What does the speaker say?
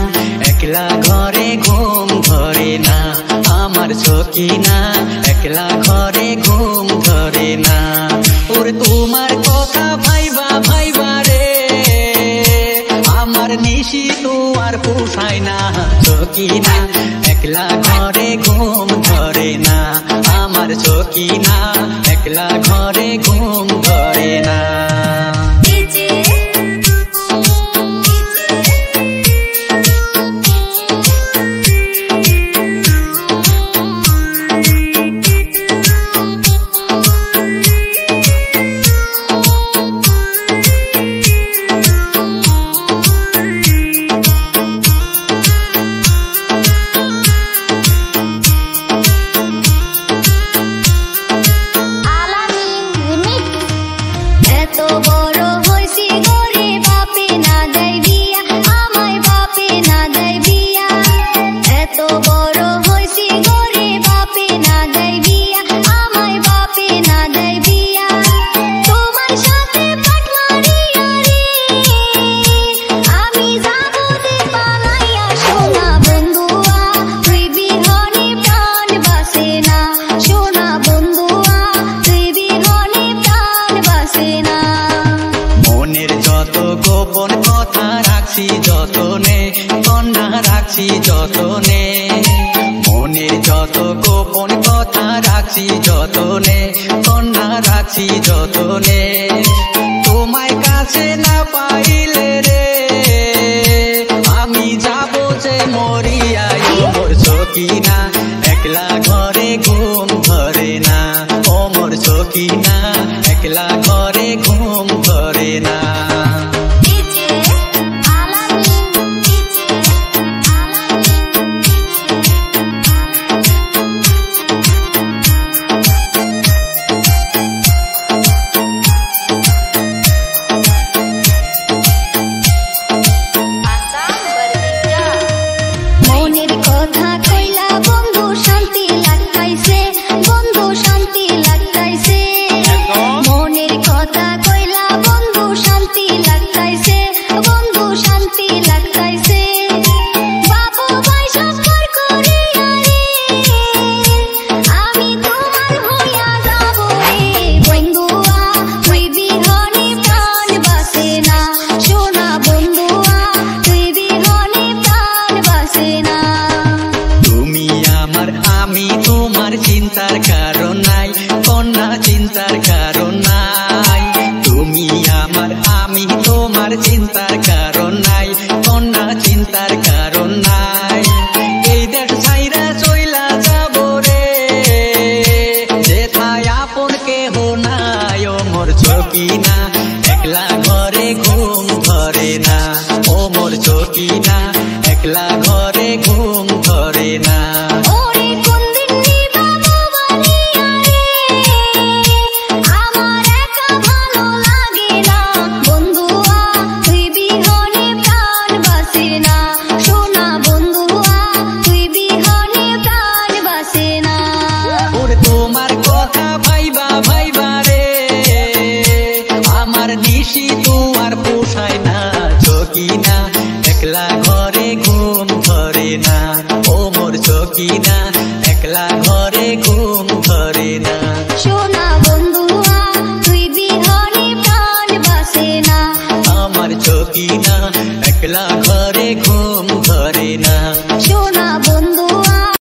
একলা ঘরে ঘুম ধরে না আমার সখিনা, একলা ঘরে ঘুম ধরে না। ওরে তোমার কথা ভাইবা ভাইবা রে আমার নিশি তো আর পোষায় না সখিনা, একলা ঘরে ঘুম ধরে না আমার সখিনা, একলা ঘরে ঘুম ধরে না। গোপন কথা রাখছি যতনে কন্যা রাখছি যতনে, মনের যত গোপন কথা রাখছি যতনে কন্যা রাখছি যতনে। তোমায় কাছে না পাইলে রে আমি যাব যে মরিয়া মোর সখিনা, একলা ঘরে ঘুম ধরে না ও মোর সখিনা, একলা ঘরে ঘুম ধরে না। চিন্তার কারণ নাই কন্যা, চিন্তার কারণ নাই তুমি আমার, আমি তোমার চিন্তার কারণ নাই কন্যা, চিন্তার কারণ নাই। এই দেশ ছাইরা চইলা যাব রে যেথায় আপন কেহ নাই ও মোর সখিনা, একলা ঘরে ঘুম ধরে না ও মোর সখিনা, একলা ঘরে ঘুম ধরে না। তোমার কথা ভাইবা ভাইবা রে আমার নিশি তো আর পোষায় না সখিনা, একলা ঘরে ঘুম ধরে না ও মোর সখিনা,